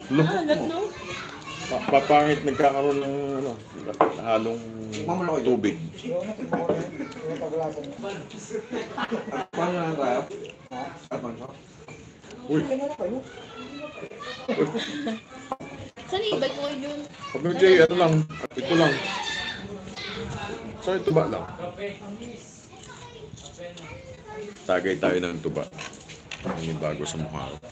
Lubog Alat, mo. no? Papangit nagkakaroon ng ano, halong tubig. Paano na tayo? Apa nyo? Uy, Saan i-bike mo kayo dun? sabi ko, Jay, ano lang, ito lang. Sorry, tuba lang. Tagay tayo ng tuba. Ang bago sa mukha ko.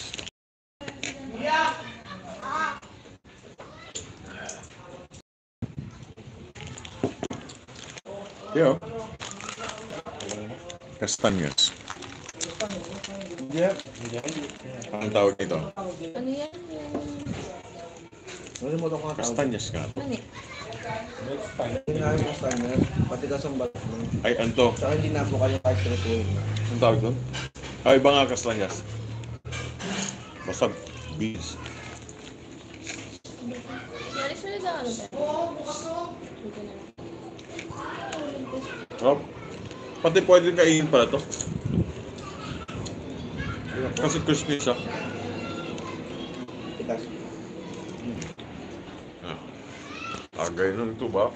Yo. Kastanyas. Yeah. Ang tawag nito? Ano yan? Ano mo ito kung tawag? Kastanyas nga. Ano eh? Hindi na yung standard. Pati ka sa balat mo. Ay, anto. Saka hindi na po kayo kahit tratuloy. Ang tawag doon? Ay, iba nga kastanyas. Basta beans. Alex, mo na ano ba? Oh. Pati pwede kainin pala to. Kasi crispy siya. Tigas. Agay ng tuba.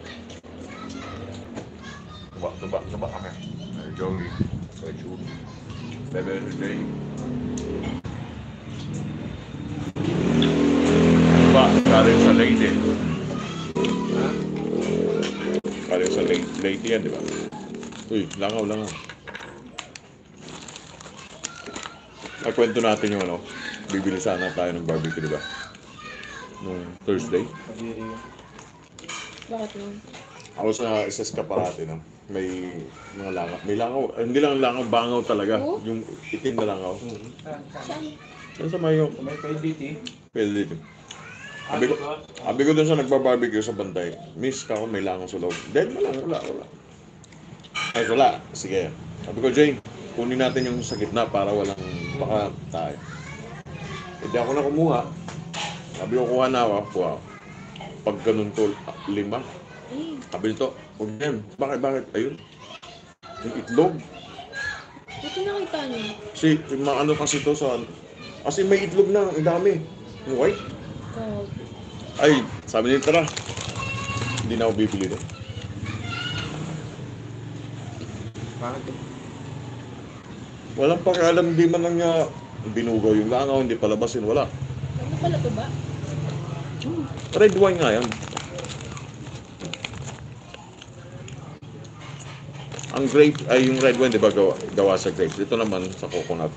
Tuba kami. Ay, Joey. Ay, Judy. Bebe, Jay. Tuba, galing sa Leyte. Ha? Galing sa Leyte yan, di ba? Uy, langaw. Kwento natin yung ano, bibili sana tayo ng barbecue, di ba? Nung Thursday. Pabiri yun. Bakit mo? Ako sa isa Escaparate, no? May mga langaw. May langaw, hindi lang langaw, bangaw talaga. Oh? Yung itim na langaw. Saan? Yan sa may yung May PLDT. pwede dito. Sabi ko dun sa nagbabarbecue sa bantay, miss ka ako, may langaw sa loob. Then wala. Ay, wala. Sige. Sabi ko, Jay, kunin natin yung sa gitna para walang baka tayo. Hindi ako na kumuha. Sabi ko, kuha na ako. Kuha. Pag ganun to, 5. Sabi nito, huwag yan. Bakit? Ayun. Yung itlog. Ito nakita niyo. Kasi, yung mga ano kasi to sa... Kasi may itlog na, ang dami. Yung white. Oh. Ay, sabi nito, tara. Hindi na ako bibili doon. Bakit yun? Walang pakialam, hindi man lang niya binugaw yung langaw, hindi palabasin, wala. Ano pala to ba? Red wine nga yan. Ang grape, ay yung red wine, di ba, gawa sa grapes. Ito naman sa coconut.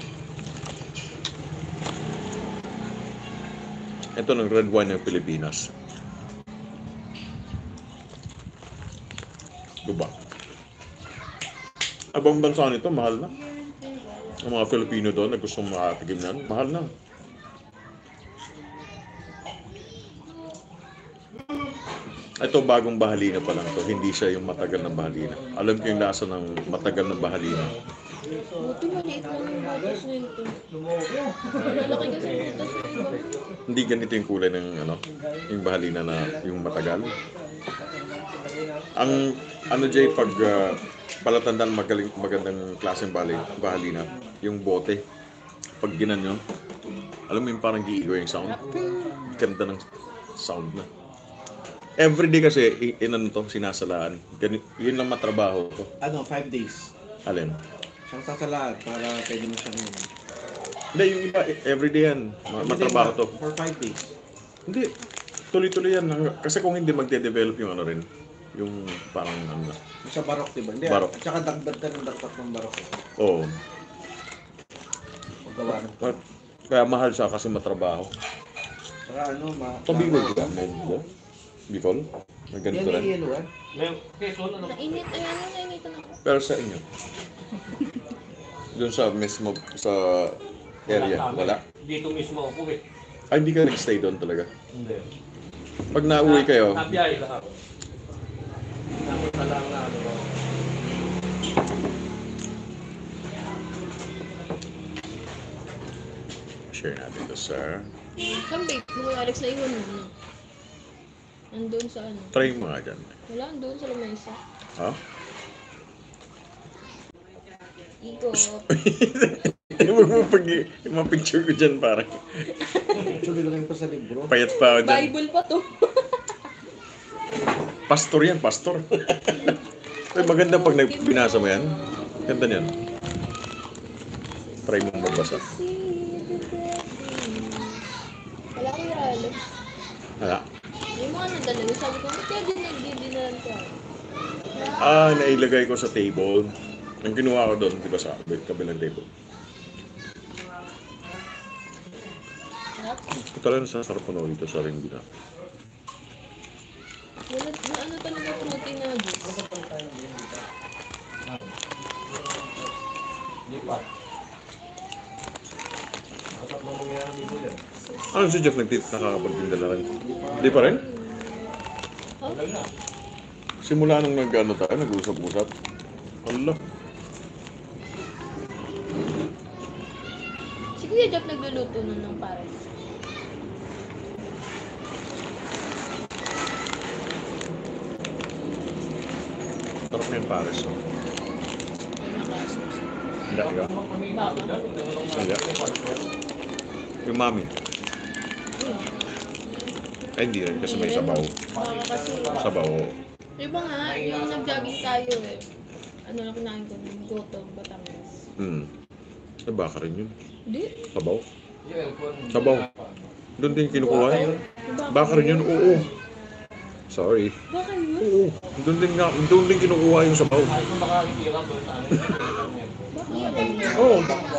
Ito ng red wine ng Pilipinas. Diba? Abang bansa nito, mahal na. Ang mga Filipino doon na gustong makatigim yan, mahal na. Ito bagong bahalina pa lang to, hindi siya yung matagal na bahalina. Alam ko yung lasa ng matagal na bahalina. Buti maliit lang yung butas nito. Malaki kasi yung butas ng iba. Hindi ganito yung kulay ng ano, yung bahalina na yung matagal. Ang ano Jay, pag palatandaan magandang klaseng bahalina, yung bote. Pag ginanyo, alam mo yung parang giigo yung sound. Ganda ng sound na. Everyday kasi, inano to, sinasalaan. Yun lang matrabaho ko. Ano, 5 days. Alin? Siyang sasalaan para pwede mo siyang yun. Hindi, yung iba, everyday yan. Matrabaho to. For 5 days. Hindi, tuloy-tuloy yan. Kasi kung hindi magde-develop yung ano rin, yung parang ano na. Yung sa barok, diba? Hindi, Barok. at saka dagdag ka ng dagdag ng barok. Oo. Paggawa ng... Kaya mahal siya kasi matrabaho. Saka ano, Ito Bicol, di ba? Bicol? May ganito yan rin. yung yellow, eh. Nainit, ay ano, nainitan ako. Pero sa inyo, doon sa mismo, sa area, wala? Dito mismo ako eh. Ay, hindi ka nag-stay doon talaga. Hindi. Pag nauwi kayo, Nabiyahe lahat. Napunta lang na ano. share natin to, sir. Saan babe? Kung Alex na iwan mo na. Nandun sa ano? Try mo nga dyan. Wala, nandun sa lamesa. Ha? Ikot. Huwag mo pag yung mga picture ko dyan parang Actually, lang pa sa libro. payat pa ako dyan. Bible pa to. Pastor yan, pastor. Ay, maganda pag binasa mo yan. Ganda niyan. Try mong magbasa. Wala ko yung ralo. Hala. Yung mga nadala, sabi ko, ba't kaya din nagdidinalan ka? Nailagay ko sa table. Ang kinuha ko doon, di ba sa kabilang table. Ito lang sa sarap ko dito sa ring bina. Wala, na ano talaga protein na juice. Hindi pa. Dapat mo mangyayari dito yan. Ano si Jeff nakakapagtinda na rin? Di pa rin? Tagal na. Simula nung tayo, nag-usap-usap. Allah. Si Kuya Jeff nagluluto nun ng pares. Sarap na yung pares. Oh. Hindi, ikaw. Baka. Hindi. Yung mami. Ay, hindi rin kasi may sabaw. Baka kasi. Sabaw. Iba nga, yung nag-jogging tayo eh. Ano lang kinain ko ng goto, Batangas. Ay, baka rin yun. Hindi. Sabaw. Sabaw. Doon din kinukuha yun. Baka rin yun, oo. Sorry. Baka yun? Oo. Doon din kinukuha yung sabaw. Ay, kung makakitira doon sa ano. Baka yun? Oo.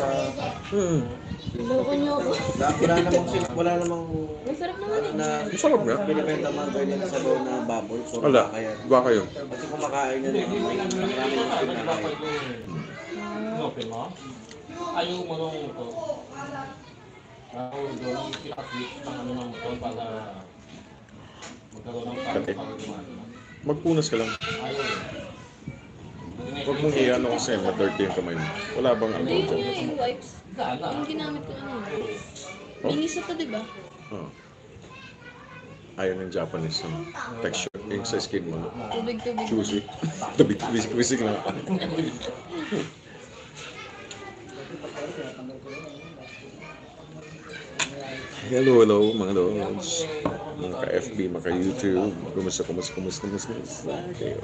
Loko niyo ako. Wala namang Masarap naman eh. na Masarap nga. binibenta mga ganyan sa loob na baboy. So, Wala. kaya. Baka yun. Kasi kumakain na naman, marami yung kinakain. Okay mo? Ayaw mo nung ito. Ako doon, pinaka-switch ng ano ng motor para magkaroon ng Kati. para gumana. Magpunas ka lang. Ayaw eh. Huwag mong i-ano kasi ma-dirty yung kamay mo. Wala bang ano Hindi yun dyan? nga yung wipes. Saan na? Yung ginamit ko ano. Oh? Linis na to, diba? Oh. Ayaw ng Japanese ano, texture. Yung sa skin mo. Tubig-tubig. Juicy. Tabi, wisik lang. Hello mga lods. Mga ka-FB, mga ka-YouTube. Kumusta kayo?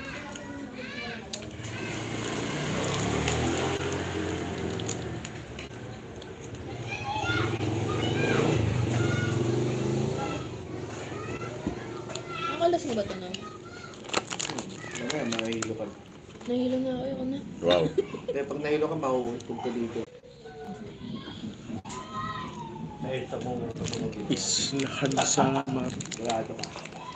Nakalas mo ba ito na? Kaya mahihilo ka. Nahilo na ako na. Wow. Kaya pag nahilo ka, mahuhulog ka dito. Nakita mo Islahan sama. Grado ka.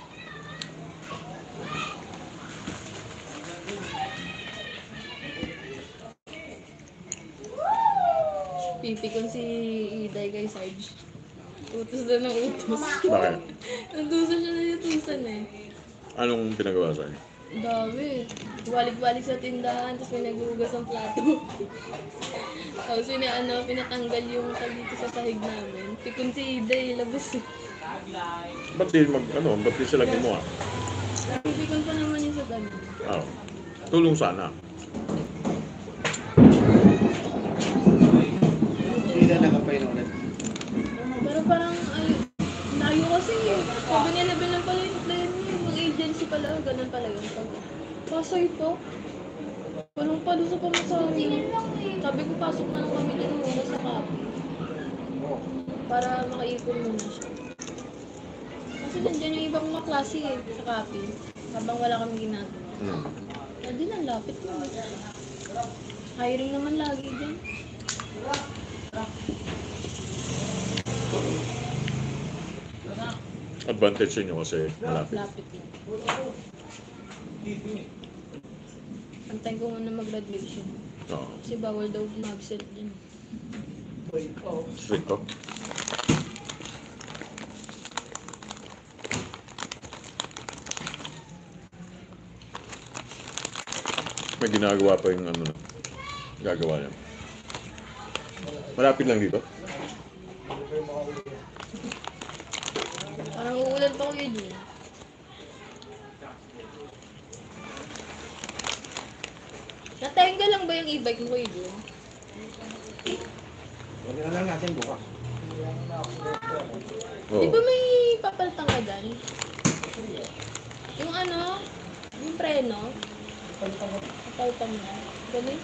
Pipikon si Iday kay Sarge. Utos na ng utos. Bakit? Nandusan siya na utusan eh. Anong pinagawa sa'yo? Ang dami. Balik-balik sa tindahan, tapos may naghugas ng plato. Tapos pinatanggal yung tag dito sa sahig namin. Pikon si Iday, labas eh. Ba't di sila gumawa? Pipikon pa naman yung sa dami. Oh. Tulong sana. Hindi na nakapainom ulit. Pero parang, ay, layo kasi eh. Sabi niya, level lang pala yung supplier niya. Yung agency pala, ganun pala yun. Pasok ito. Walang palo sa pamasahe. Sabi ko, pasok na lang kami din muna sa copy. Para makaipon muna siya. Kasi nandiyan yung ibang mga klase eh, sa copy. Habang wala kami ginagawa. Hindi na, lapit mo. Hiring naman lagi dyan. Advantage nyo kasi malapit. Lapit lang. Antayin ko muna mag-graduation. Oo. Kasi bawal daw mag-absent din. Strict ko. May ginagawa pa yung ano na. Gagawa niya. Malapit lang dito. Parang uulan pa ko yun. Natenga lang ba yung e-bike mo yun? Huwag na lang natin bukas. Oh. Di ba may papalitan ka dyan? Yung ano, yung preno, papalitan mo na. Ganun.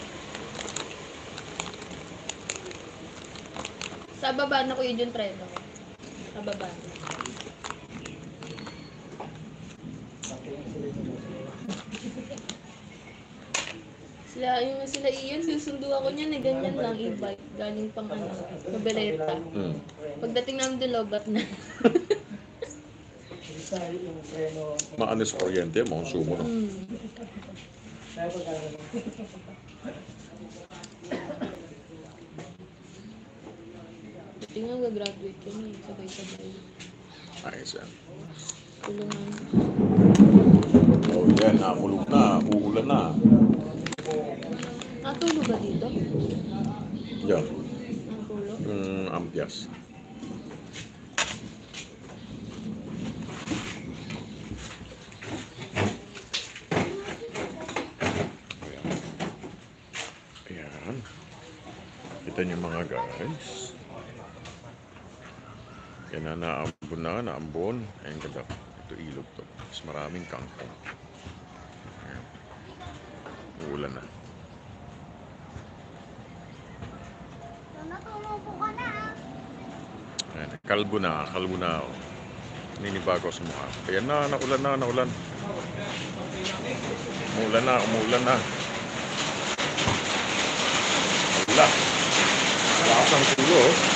Sa baba na ko yun yung preno. Sa baba na. Sila Ian, susundo ako niyan eh, ganyan lang, e-bike, galing pang ano, Nobeleta. Hmm. Pagdating namin din, lobat na. Maanis kuryente, mga sumo no. Tingnan, gagraduate kami, sabay-sabay. Ayos yan. Tulungan. Oh yan, nakulog na, uulan na. Natulog ba dito? Yan, Natulog? yung ampias. Ayan. Kita niyo mga guys. Yan na, naambon. Ayan ganda. Ito ilog to. Mas maraming kangkong. Ayan. Uulan na. Ayan. Kalbo na ako. Ninibago sa mukha. Ayan na, naulan na. Umuulan na. Wala. Lakas ang tulo.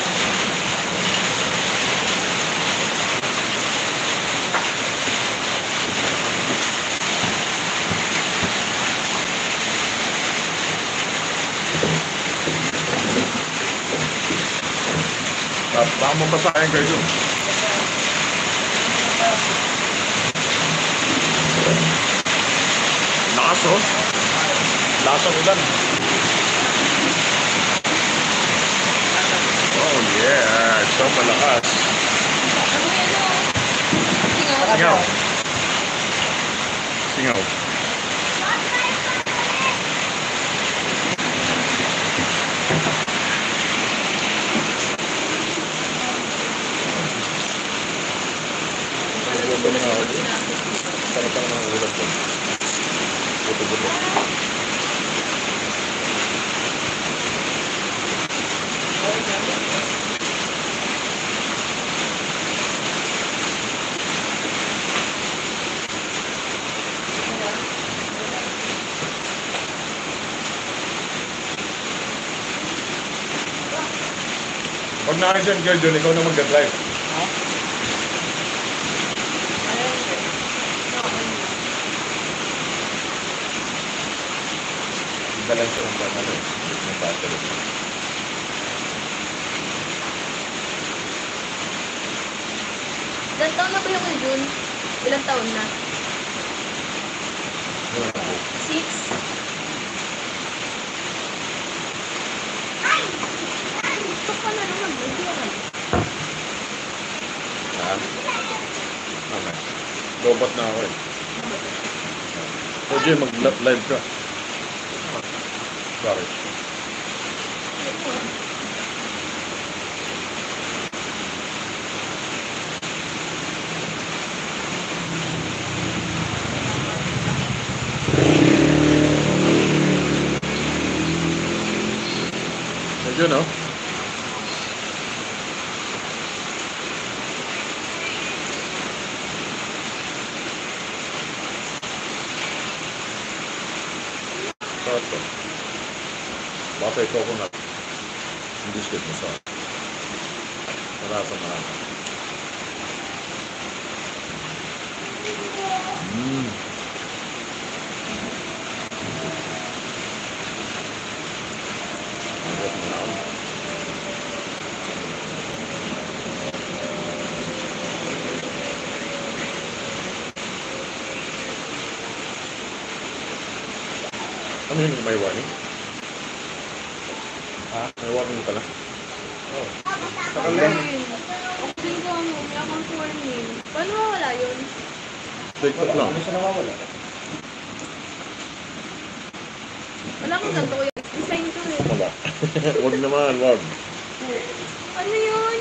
Baka mabasahin kayo dun. Lakas oh. Lakas ang ulan. Oh yeah, ito malakas. Singaw. Singaw. Sarap ang mga ulan ko. Buto-buto. Pag na dyan, girl, John, ikaw na mag-drive. Balance yung battery. Yung battery. Ilang taon na ba yung June? Ilang taon na? 6? Ito pa na naman, hindi ako. Saan? Okay. Robot na ako eh. So, Jay, mag-live ka. Sorry. Medyo, no? Ito. Bata ito ako na hindi skip mo sa marasa. Ano yun? May warning? Ha? May warning pala? Oh. Saka lang. Oxygen ko ano, may akong warning. Paano mawala yun? TikTok lang. Ano siya nawawala? Wala akong ganito ko yung design ko eh. Wala. Wag naman, wag. Ano yun?